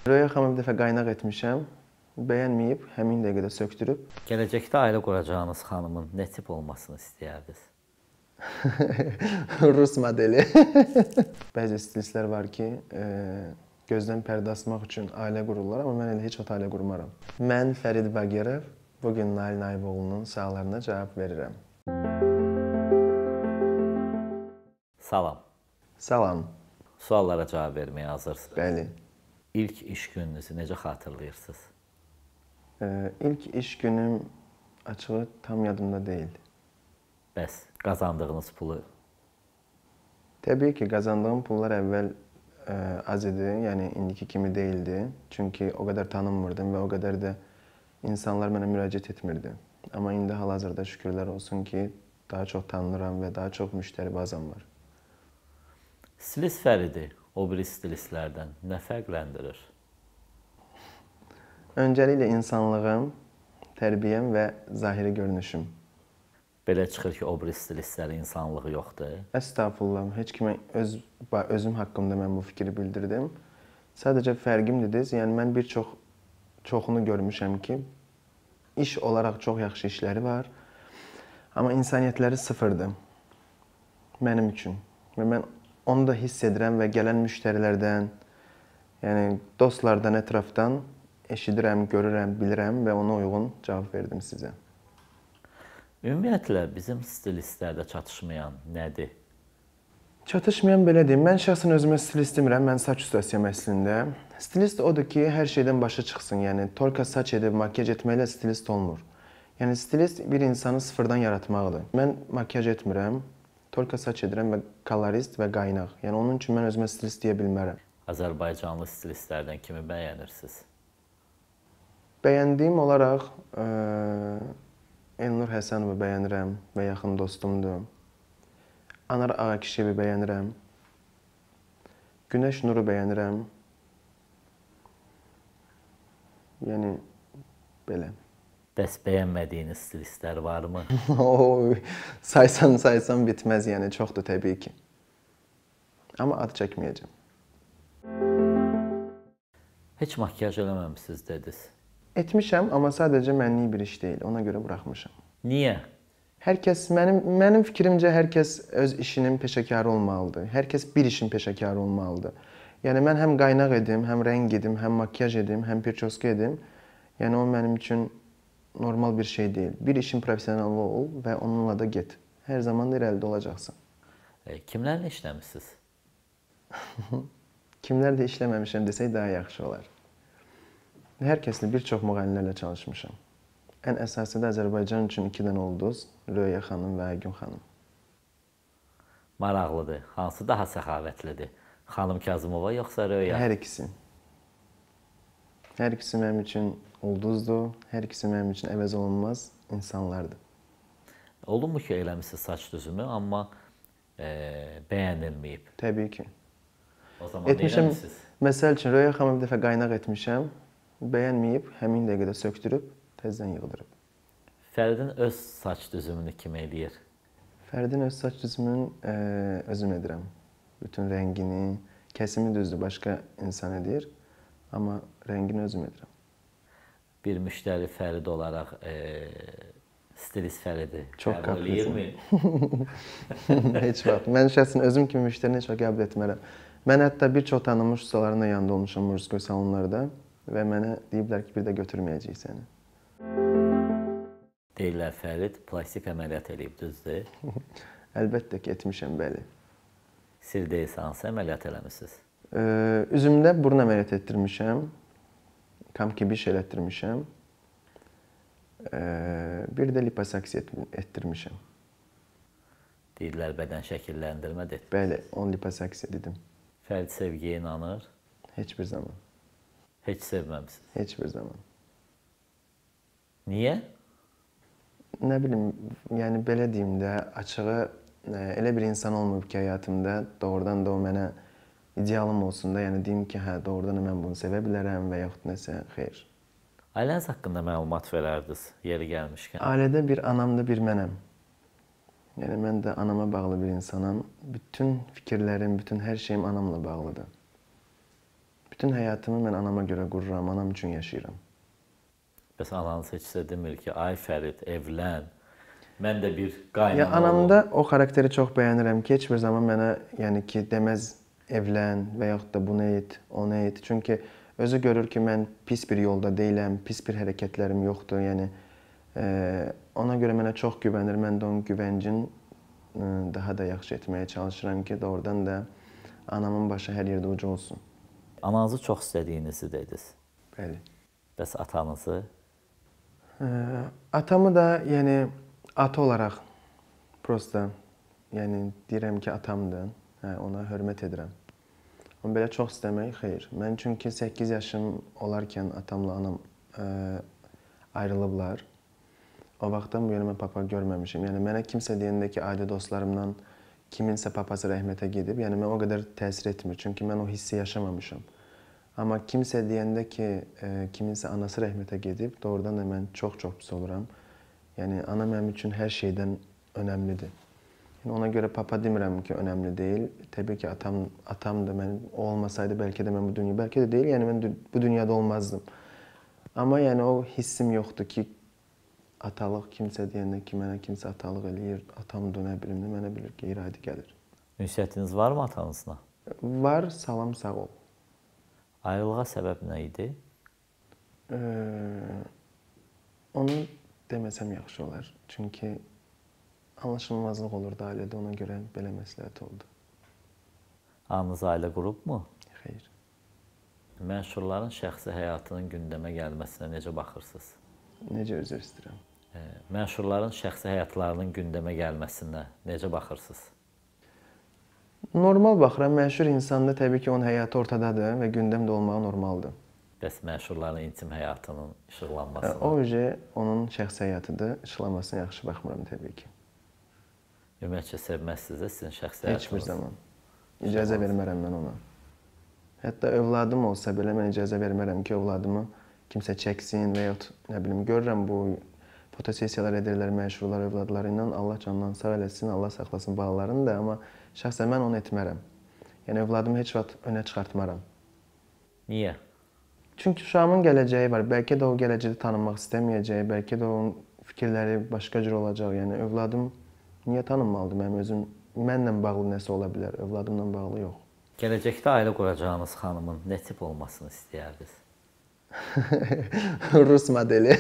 Röya xanımı bir dəfə qaynaq etmişəm. Bəyənməyib, həmin dəqiqədə sökdürüb. Gələcəkdə ailə quracağınız xanımın nə tip olmasını istəyərdiniz? Rus modeli. Bəzi stilistlər var ki, gözdən pərdə asmaq üçün ailə qururlar, amma mən elə heç vaxt ailə qurmaram. Mən Fərid Bagirov bugün Nail Naiboğlu'nun suallarına cavab verirəm. Salam. Salam. Suallara cavab verməyə hazırsınız. Bəli. İlk iş gününüzü necə xatırlayırsınız? İlk iş günüm açığı tam yadımda deyil. Bəs qazandığınız pulu? Təbii ki, qazandığım pullar əvvəl az idi, yəni indiki kimi deyildi. Çünki o qədər tanınmırdım və o qədər də insanlar mənə müraciət etmirdi. Amma indi hal-hazırda şükürlər olsun ki, daha çox tanınıram və daha çox müştəri bazam var. Stilist Fəridi o biri stilistlərdən nə fərqləndirir? Öncəliklə insanlığım, tərbiyəm və zahiri görünüşüm. Belə çıxır ki, o biri stilistlərin insanlığı yoxdur. Əstağfurullah, heç kimə özüm haqqımda mən bu fikri bildirdim. Sadəcə fərqim dediniz, yəni mən çoxunu görmüşəm ki, iş olaraq çox yaxşı işləri var, amma insaniyyətləri sıfırdır mənim üçün. Və mən onu da hiss edirəm və gələn müştərilərdən, yəni dostlardan, ətrafdan eşidirəm, görürəm, bilirəm və ona uyğun cavab verdim sizə. Ümumiyyətlə, bizim stilistlərdə çatışmayan nədir? Çatışmayan belə deyim, mən şəxsən özümə stilist demirəm, mən saç ustasıyam əslində. Stilist odur ki, hər şeydən başa çıxsın, yəni tolka saç edib, makyaj etməklə stilist olmur. Yəni stilist bir insanı sıfırdan yaratmaqdır. Mən makyaj etmirəm, tolka saç edirəm və kolorist və qaynaq. Yəni onun üçün mən özümə stilist deyə bilmərəm. Azərbaycanlı stilistlərdən kimi bəyənirsiniz? Bəyəndiyim olaraq Elnur Həsənovu bəyənirəm və yaxın dostumdur. Anar Ağakişevi bəyənirəm. Günəş Nuru bəyənirəm. Yəni, belə. Bəs bəyənmədiyiniz stilistlər varmı? Saysan bitməz, yəni çoxdur təbii ki. Amma ad çəkməyəcəm. Heç makyaj eləməmişsiniz dediniz. Etmişəm, amma sadəcə mənlik bir iş deyil. Ona görə buraxmışam. Niyə? Hər kəs, mənim fikrimcə hər kəs öz işinin peşəkarı olmalıdır. Hər kəs bir işin peşəkarı olmalıdır. Yəni mən həm qaynaq edim, həm rəng edim, həm makyaj edim, həm pirçoska edim. Yəni o mənim üçün normal bir şey deyil. Bir işin professionalı ol və onunla da get. Hər zaman da irəlidə olacaqsan. Kimlərlə işləmişsiniz? Kimlərlə işləməmişəm desək daha yaxşı olar. Hər kəslə bir çox müğənnilərlə çalışmışam. Ən əsası da Azərbaycan üçün 2 dənə ulduz, Röya xanım və Aygün xanım. Maraqlıdır. Hansı daha səxavətlidir? Xanım Kazımova yoxsa Röya? Hər ikisi. Hər ikisi mənim üçün ulduzdur. Hər ikisi mənim üçün əvəz olunmaz insanlardır. Olunmu ki, eləmişsiniz saç düzümü, amma bəyənilməyib? Təbii ki. O zaman eləmişsiniz? Məsəl üçün, Röya xanımı bir dəfə qaynaq etmişəm. Bəyənməyib, həmin dəqiqədə sökdürüb, təzdən yığdırıb. Fəridin öz saç düzümünü kim eləyir? Fəridin öz saç düzümünü özüm edirəm. Bütün rəngini, kəsimi düzdür, başqa insan edir. Amma rəngini özüm edirəm. Bir müştəri Fərid olaraq stilist Fəridi qəbul eləyirmi? Heç vaxt. Mən şəxsən özüm kimi müştərini heç vaxt qəbul etmərəm. Mən hətta bir çox tanınmış ustaların da yanında olmuşam muzikoy salonlarda. Və mənə deyiblər ki, bir də götürməyəcəyik səni. Deyirlər Fərid plastik əməliyyat eləyib, düzdür? Əlbəttə ki, etmişəm, bəli. Sir deyilsə, hansı əməliyyat eləmişsiniz? Üzümdə burun əməliyyat etdirmişəm. Kamkibiş elətdirmişəm. Bir də liposaksiya etdirmişəm. Deyirlər bədən şəkilləndirmə etdir. Bəli, 10 liposaksiya dedim. Fərid sevgiyə inanır? Heç bir zaman. Heç sevməmisiniz? Heç bir zaman. Niyə? Nə bilim, yəni belə deyim də, açığı elə bir insan olmayıb ki, həyatımda doğrudan da o mənə idealım olsun da, yəni deyim ki, hə, doğrudan da mən bunu sevə bilərəm və yaxud nəsə, xeyr. Ailəniz haqqında məlumat verərdiniz, yeri gəlmişkən? Ailədə bir anam da bir mənəm. Yəni mən də anama bağlı bir insanam. Bütün fikirlərim, bütün hər şeyim anamla bağlıdır. Bütün həyatımı mən anama görə qururam, anam üçün yaşayıram. Bəs ananız heç sizə demir ki, ay Fərid, evlən, mən də bir Ya qaynana anamda o xarakteri çox bəyənirəm ki, heç bir zaman mənə yəni ki, deməz evlən və yaxud da bunu et, onu et. Çünki özü görür ki, mən pis bir yolda deyiləm, pis bir hərəkətlərim yoxdur. Yəni ona görə mənə çox güvənir. Mən də onun güvəncini daha da yaxşı etməyə çalışıram ki, doğrudan da anamın başı hər yerdə ucu olsun. Ananızı çox istədiyinizi dediniz. Bəli. Bəs atanızı? Atamı da yəni ata olaraq prosta yəni deyirəm ki, atamdır. Hə, ona hörmət edirəm. Amma belə çox istəmək xeyr. Mən çünki 8 yaşım olarkən atamla anam ayrılıblar. O vaxtdan bu yana mən papa görməmişim. Yəni mənə kimsə deyəndə ki, ailə dostlarımdan kiminsə papası rəhmətə gedib, yəni mən o qədər təsir etmir. Çünki mən o hissi yaşamamışam. Amma kimsə deyəndə ki, kiminsə anası rəhmətə gedib, doğrudan da mən çox-çox pis oluram. Yəni ana mənim üçün hər şeydən önəmlidir. Yəni ona görə papa demirəm ki, önəmli deyil. Təbii ki, atamdır. Mən o olmasaydı bəlkə də mən bu dünyada, bəlkə də deyil, yəni mən bu dünyada olmazdım. Amma yəni o hissim yoxdur ki, atalıq kimsə deyəndə ki, mənə kimsə atalıq eləyir, atamdır, nə bilim, mənə bilir ki, iradi gəlir. Ünsiyyətiniz varmı atanızla? Var, salam, sağ ol. Ayrılığa səbəb nə idi? Onu deməsəm yaxşı olar. Çünki anlaşılmazlıq olurdu ailədə, ona görə belə məsləhət oldu. Anınız ailə qurubmu? Xeyr. Məşhurların şəxsi həyatının gündəmə gəlməsinə necə baxırsınız? Necə üzr istəyirəm? Məşhurların şəxsi həyatlarının gündəmə gəlməsinə necə baxırsınız? Normal baxıram. Məşhur insanda təbii ki, onun həyatı ortadadır və gündəmdə olmağı normaldır. Bəs məşhurların intim həyatının işıqlanmasına? O onun şəxsi həyatıdır. İşıqlanmasına yaxşı baxmıram təbii ki. Ümumiyyətcə sevməzsiniz sizin şəxsi həyatınız? Heç bir zaman. İcazə vermərəm mən ona. Hətta övladım olsa belə mən icazə vermərəm ki, övladımı kimsə çəksin və yaxud nə bilim, görürəm bu fotosessiyalar edirlər məşhurlar övladları ilə. Allah canından sağ eləsin, Allah saxlasın balalarını da, amma şəxsən mən onu etmərəm. Yəni övladımı heç vaxt önə çıxartmaram. Niyə? Çünki uşağımın gələcəyi var. Bəlkə də o gələcəkdə tanınmaq istəməyəcək, bəlkə də onun fikirləri başqa cür olacaq. Yəni övladım niyə tanınmalıdır? Mənim özüm mənlə bağlı nəsə ola bilər, övladımla bağlı yox. Gələcəkdə ailə quracağınız xanımın nə tip olmasını istəyərdiniz? Rus modeli.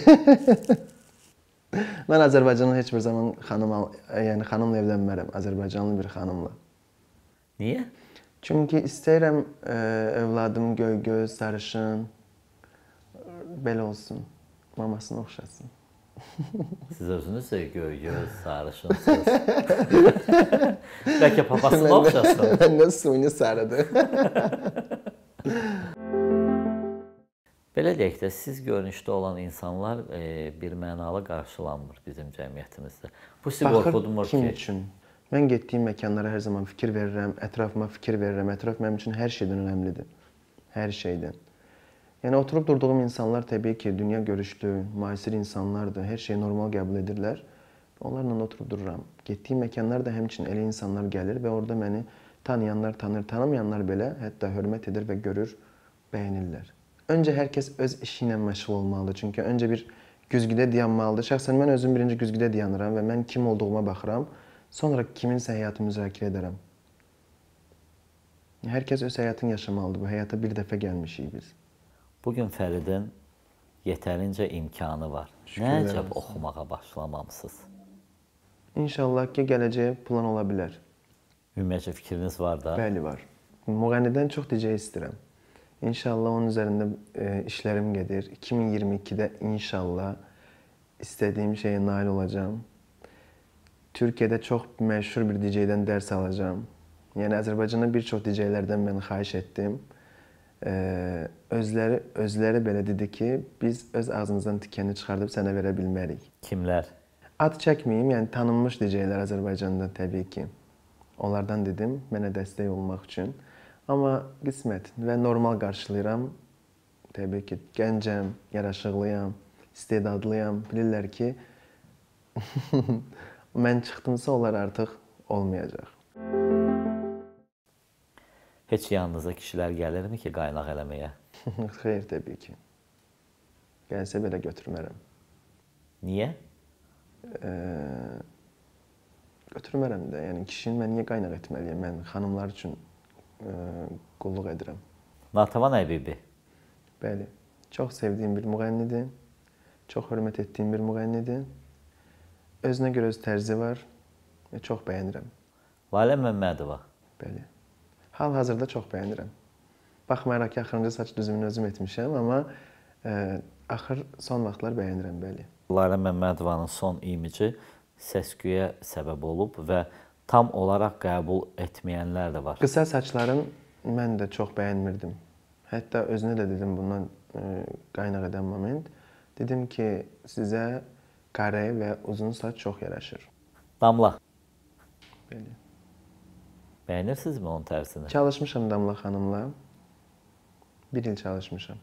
Mən Azərbaycanın heç bir zaman xanımla evlənmərəm, Azərbaycanlı bir xanımla. Niyə? Çünki istəyirəm övladım göy-göz, sarışın, belə olsun, mamasına oxşasın. Siz özünüz də göy-göz, sarışınsınız. Bəlkə papasına oxşasın? Məndən suni sarıdır. Belə deyək də, siz görünüşdə olan insanlar bir mənalı qarşılanmır bizim cəmiyyətimizdə. Bu sizi qorxudmur ki? Baxır kim üçün? Mən getdiyim məkanlara hər zaman fikir verirəm, ətrafıma fikir verirəm. Ətraf mənim üçün hər şeydən önəmlidir. Hər şeydən. Yəni oturub durduğum insanlar təbii ki, dünya görüşlü, müasir insanlardır. Hər şeyi normal qəbul edirlər. Onlarla oturub dururam. Getdiyim məkanlar da həmçinin elə insanlar gəlir və orada məni tanıyanlar tanır, tanımayanlar belə hətta hörmət edir və görür, bəyənirlər. Öncə hər kəs öz işi ilə məşğul olmalıdır. Çünki öncə bir güzgüdə dayanmalıdır. Şəxsən mən özüm birinci güzgüdə dayanıram və mən kim olduğuma baxıram. Sonra kiminsə həyatını müzakirə edərəm. Hər kəs öz həyatını yaşamalıdır. Bu həyata bir dəfə gəlmişik biz. Bugün Fəridin yetərincə imkanı var. Nə əcəb oxumağa başlamamısınız? İnşallah ki, gələcəyə plan ola bilər. Ümumiyyətcə fikriniz var da? Bəli, var. Müğənnidən çox DJ istəyirəm. İnşallah onun üzərində işlərim gedir. 2022-də inşallah istədiyim şeyə nail olacağam. Türkiyədə çox məşhur bir DJ-dən dərs alacağam. Yəni Azərbaycanda bir çox DJ-lərdən mən xahiş etdim. Özləri belə dedi ki, biz öz ağzımızdan tikəni çıxardıb sənə verə bilmərik. Kimlər? Ad çəkməyim, yəni tanınmış DJ-lər Azərbaycanda təbii ki. Onlardan dedim, mənə dəstək olmaq üçün. Amma qismət və normal qarşılayıram. Təbii ki, gəncəm, yaraşıqlıyam, istedadlıyam. Bilirlər ki, mən çıxdımsa onlar artıq olmayacaq. Heç yanınıza kişilər gəlirmi ki, qaynaq eləməyə? Xeyr, təbii ki. Gəlsə belə götürmərəm. Niyə? Götürmərəm də. Yəni kişini mən niyə qaynaq etməliyəm? Mən xanımlar üçün qulluq edirəm. Natəvan Əbibi. Bəli. Çox sevdiyim bir müğənnidir. Çox hörmət etdiyim bir müğənnidir. Özünə görə öz tərzi var və çox bəyənirəm. Lalə Məmmədova. Bəli. Hal-hazırda çox bəyənirəm. Baxmayaraq ki, axırıncı saç düzümünü özüm etmişəm, amma axır son vaxtlar bəyənirəm, bəli. Lalə Məmmədovanın son imici səs-küyə səbəb olub və tam olaraq qəbul etməyənlər də var. Qısa saçların mən də çox bəyənmirdim. Hətta özünə də dedim bundan qaynaq edən moment. Dedim ki, sizə qare və uzun saç çox yaraşır. Damla. Bəli. Bəyənirsinizmi onun tərzini? Çalışmışam Damla xanımla. 1 il çalışmışam.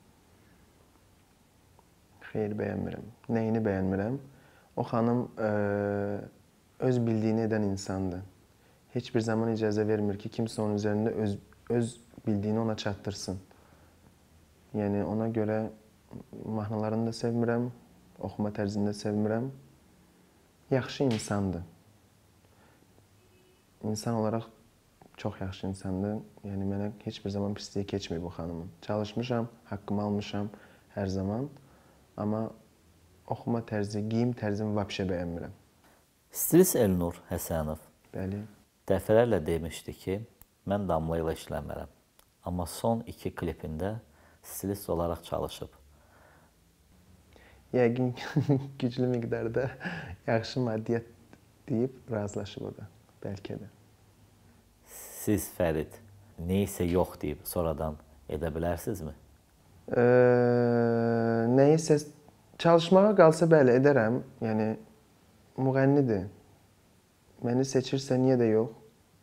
Xeyr, bəyənmirəm. Nəyini bəyənmirəm? O xanım öz bildiyini edən insandır. Heç bir zaman icazə vermir ki, kimsə onun üzərində öz bildiyini ona çatdırsın. Yəni, ona görə mahnılarını da sevmirəm, oxuma tərzini də sevmirəm. Yaxşı insandır. İnsan olaraq çox yaxşı insandır. Yəni, mənə heç bir zaman pisliyi keçməyib bu xanımın. Çalışmışam, haqqımı almışam hər zaman. Amma oxuma tərzi, geyim tərzimi vəbşə bəyənmirəm. Stilist Elnur Həsənov. Bəli. Dəfələrlə demişdi ki, mən Damla ilə işləmərəm. Amma son 2 klipində stilist olaraq çalışıb. Yəqin güclü miqdarda yaxşı maddiyyat deyib razılaşıb o da. Bəlkə də. Siz Fərid neysə yox deyib sonradan edə bilərsinizmi? Neysə çalışmağa qalsa bəli edərəm. Yəni müğənnidir. Məni seçirsə niyə də yox?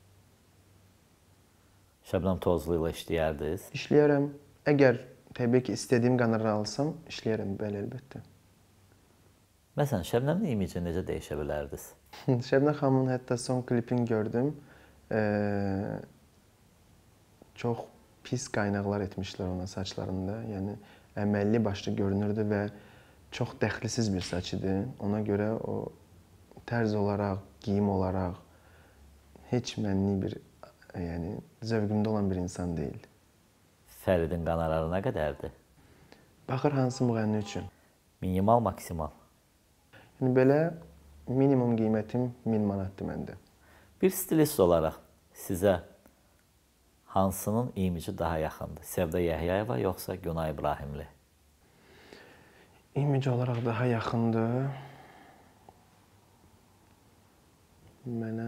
Şəbnəm Tozlu ilə işləyərdiniz. İşləyərəm. Əgər təbii ki, istədiyim qanarı alsam, işləyərəm, bəli, əlbəttə. Məsələn, Şəbnəmin imicini necə dəyişə bilərdiniz? Şəbnəm xanımın hətta son klipini gördüm. Çox pis qaynaqlar etmişlər ona saçlarında. Yəni, əməlli başlı görünürdü və çox dəxlisiz bir saç idi. Ona görə o tərz olaraq, geyim olaraq heç mənli bir, yəni zövqümdə olan bir insan deyil. Fəridin qanararı nə qədərdir? Baxır hansı müğənni üçün. Minimal, maksimal. Yəni belə minimum qiymətim 1000 manatdır məndə. Bir stilist olaraq sizə hansının imici daha yaxındır? Sevda Yəhyayeva yoxsa Günay İbrahimli? İmici olaraq daha yaxındır. Mənə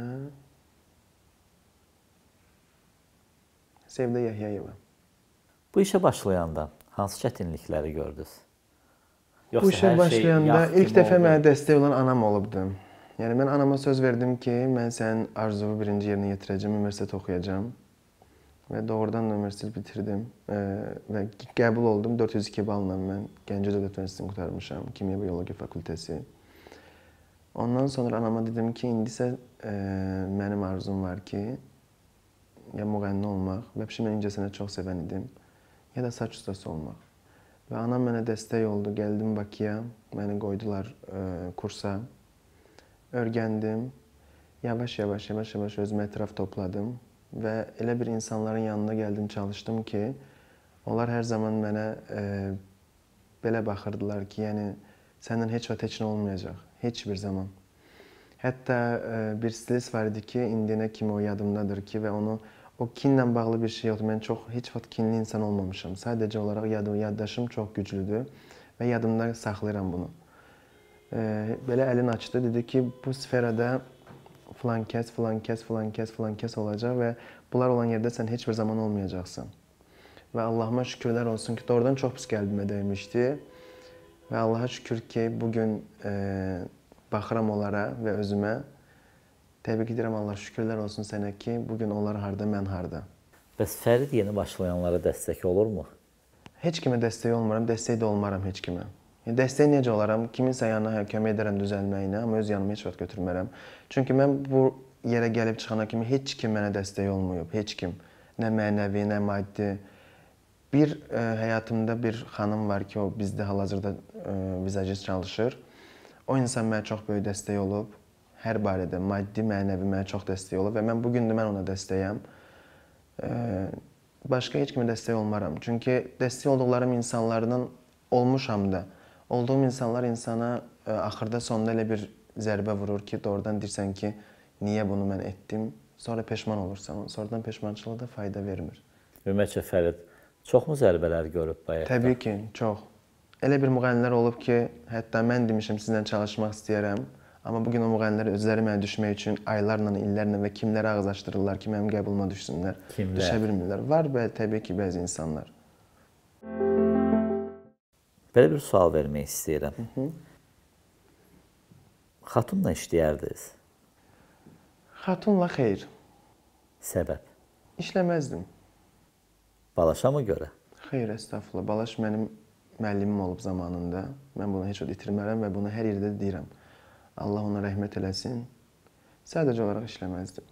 Sevda Yəhyayeva. Bu işə başlayanda hansı çətinlikləri gördünüz? Bu işə başlayanda ilk dəfə mənə dəstək olan anam olubdu. Yəni, mən anama söz verdim ki, mən sənin arzunu birinci yerinə yetirəcəm, universitet oxuyacam. Və doğrudan da universitet bitirdim və qəbul oldum. 402 balla mən Gəncə Dövlət Universitetini qurtarmışam, Kimya Biologiya fakültəsi. Ondan sonra anama dedim ki, indisə mənim arzum var ki, ya müğənni olmaq, və mən incəsənət çox sevən idim, ya da saç ustası olmaq. Və anam mənə dəstək oldu, gəldim Bakıya, məni qoydular kursa, öyrəndim, yavaş-yavaş özümə ətraf topladım və elə bir insanların yanına gəldim, çalışdım ki, onlar hər zaman mənə belə baxırdılar ki, yəni səndən heç vaxt heç nə olmayacaq, heç bir zaman. Hətta bir stilist var idi ki, indiyənə kimi o yadımdadır ki, və o kinlə bağlı bir şey yoxdur. Mən heç vaxt kinli insan olmamışam. Sadəcə olaraq yaddaşım çox güclüdür və yadımda saxlayıram bunu. Belə əlini açdı, dedi ki, bu sferada filan kəs olacaq və bunlar olan yerdə sən heç bir zaman olmayacaqsan. Və Allahıma şükürlər olsun ki, doğrudan çox pis qəlbimə dəymişdi və Allaha şükür ki, bugün baxıram onlara və özümə. Təbii ki, deyirəm, Allah şükürlər olsun sənə ki, bugün onlar harda, mən harda. Bəs Fərid yeni başlayanlara dəstək olurmu? Heç kimə dəstək olmuram, dəstək də olmaram heç kimə. Dəstək necə olaram? Kiminsə yanına kömək edərəm düzəlməyinə, amma öz yanıma heç vaxt götürmərəm. Çünki mən bu yerə gəlib çıxana kimi heç kim mənə dəstək olmayıb, heç kim. Nə mənəvi, nə maddi. Bir həyatımda bir xanım var ki, o bizdə hal-hazırda vizajist çalışır. O insan mənə çox böyük dəstək olub. Hər barədə maddi, mənəvi mənə çox dəstək olub və mən bu gün də mən ona dəstəyəm. Başqa heç kimə dəstək olmaram. Çünki dəstək olduqlarım insanlardan olmuşam da. Olduğum insanlar insana axırda sonunda elə bir zərbə vurur ki, doğrudan deyirsən ki, niyə bunu mən etdim? Sonra peşman olursan. Sonradan peşmançılıq da fayda vermir. Ümumiyyətlə Fərid çoxmu zərbələr görüb bu həyatda? Təbii ki, çox. Elə bir müğənnilər olub ki, hətta mən demişəm sizlə çalışmaq istəyərəm. Amma bugün o müğənnilər özləri mənə düşmək üçün aylarla, illərlə və kimləri ağız açdırırlar ki, mənim qəbuluma düşsünlər. Kimlər? Düşə bilmirlər. Var təbii ki, bəzi insanlar. Belə bir sual vermək istəyirəm. Xatunla işləyərdiniz? Xatunla xeyr. Səbəb? İşləməzdim. Balaşa mı görə? Xeyr, estağfurullah. Balaş mənim müəllimim olub zamanında. Mən bunu heç o itirmərəm və bunu hər yerdə deyirəm. Allah ona rəhmət eləsin. Sadəcə olaraq işləməzdim.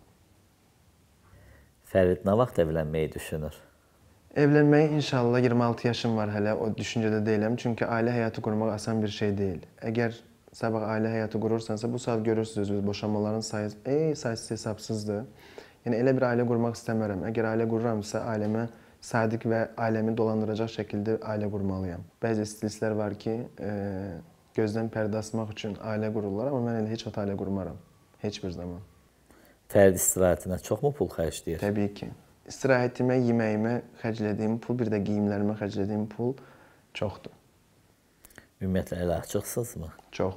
Fərid nə vaxt evlənməyi düşünür? Evlənməyi inşallah 26 yaşım var hələ, o düşüncədə deyiləm. Çünki ailə həyatı qurmaq asan bir şey deyil. Əgər sabah ailə həyatı qurursansa, bu saat görürsünüz özünüz, boşanmaların sayısı hesabsızdır. Yəni elə bir ailə qurmaq istəmərəm. Əgər ailə qururamsa, ailəmə sadiq və ailəmi dolandıracaq şəkildə ailə qurmalıyam. Bəzi stilistlər var ki, gözdən pərdə asmaq üçün ailə qururlar, amma mən elə heç vaxt ailə qurmaram. Heç bir zaman. Fərid istirahətinə çoxmu pul xərcləyir? Təbii ki. İstirahətimə, yeməyimə xərclədiyim pul, bir də geyimlərimə xərclədiyim pul çoxdur. Ümumiyyətlə elə açıqsınızmı? Çox.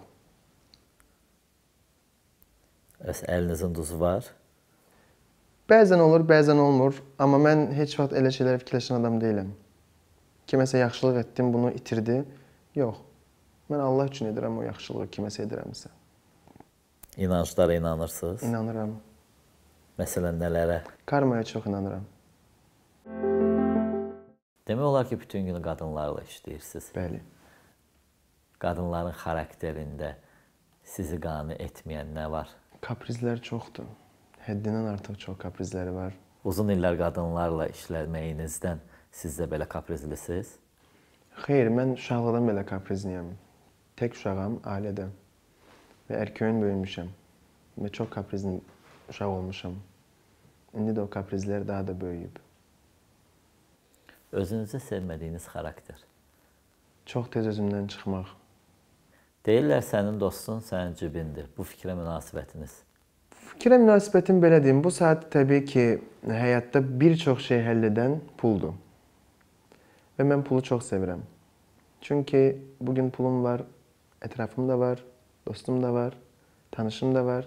Əlinizin duzu var? Bəzən olur, bəzən olmur. Amma mən heç vaxt elə şeylərə fikirləşən adam deyiləm. Kiməsə yaxşılıq etdim, bunu itirdi. Yox. Mən Allah üçün edirəm o yaxşılığı kiməsə edirəmsə. İnanclara inanırsınız? İnanıram. Məsələn, nələrə? Karmaya çox inanıram. Demək olar ki, bütün günü qadınlarla işləyirsiniz. Bəli. Qadınların xarakterində sizi qane etməyən nə var? Kaprizlər çoxdur. Həddindən artıq çox kaprizləri var. Uzun illər qadınlarla işləməyinizdən siz də belə kaprizlisiniz? Xeyr, mən uşaqlıqdan belə kaprizliyəm. Tək uşağam ailədə və erköyün böyümüşəm və çox kaprizli uşaq olmuşam. İndi də o kaprizlər daha da böyüyüb. Özünüzü sevmədiyiniz xarakter? Çox tez özümdən çıxmaq. Deyirlər sənin dostun sənin cibindir. Bu fikrə münasibətiniz? Fikrə münasibətim belə deyim. Bu saat təbii ki, həyatda bir çox şey həll edən puldur. Və mən pulu çox sevirəm. Çünki bugün pulum var, ətrafım da var, dostum da var, tanışım da var.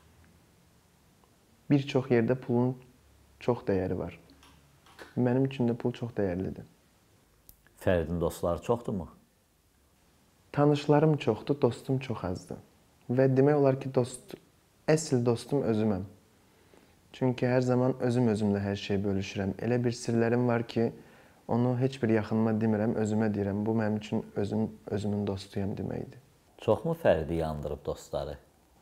Bir çox yerdə pulun çox dəyəri var. Mənim üçün də pul çox dəyərlidir. Fəridin dostları çoxdurmu? Tanışlarım çoxdur, dostum çox azdır. Və demək olar ki, əsl dostum özüməm. Çünki hər zaman özümlə hər şeyi bölüşürəm. Elə bir sirlərim var ki, onu heç bir yaxınıma demirəm, özümə deyirəm. Bu mənim üçün özümün dostuyam deməkdir. Çoxmu Fəridi yandırıb dostları?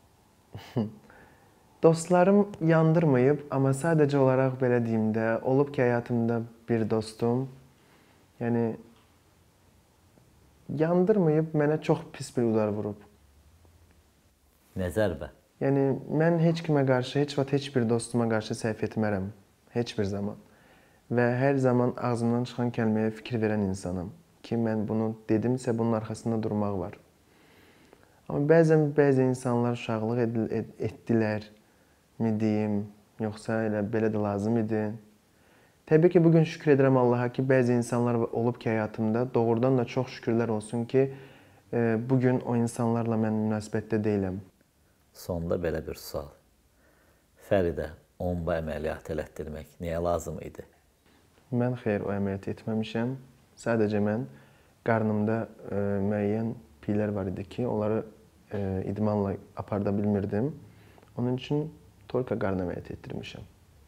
Dostlarım yandırmayıb, amma sadəcə olaraq belə deyim də, olub ki, həyatımda bir dostum, yəni yandırmayıb, mənə çox pis bir udar vurub. Nə zərbə? Yəni, mən heç kimə qarşı, heç vaxt heç bir dostuma qarşı səhv etmərəm. Heç bir zaman. Və hər zaman ağzımdan çıxan kəlməyə fikir verən insanım. Ki, mən bunu dedimsə, bunun arxasında durmaq var. Amma bəzən bəzi insanlar uşaqlıq etdilər mi deyim, yoxsa elə belə də lazım idi. Təbii ki, bugün şükür edirəm Allaha ki, bəzi insanlar olub ki, həyatımda doğrudan da çox şükürlər olsun ki, bugün o insanlarla mən münasibətdə deyiləm. Sonda belə bir sual. Fəridə omba əməliyyatı elətdirmək niyə lazım idi? Mən xeyr, o əməliyyatı etməmişəm. Sadəcə mən qarnımda müəyyən piylər var idi ki, onları idmanla aparda bilmirdim. Onun üçün Torka qarn əməliyyatı etdirmişəm.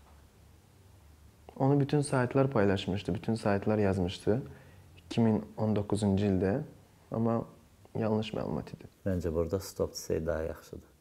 Onu bütün saytlar paylaşmışdı, bütün saytlar yazmışdı 2019-cu ildə. Amma yanlış məlumat idi. Məncə burada stop desək daha yaxşıdır.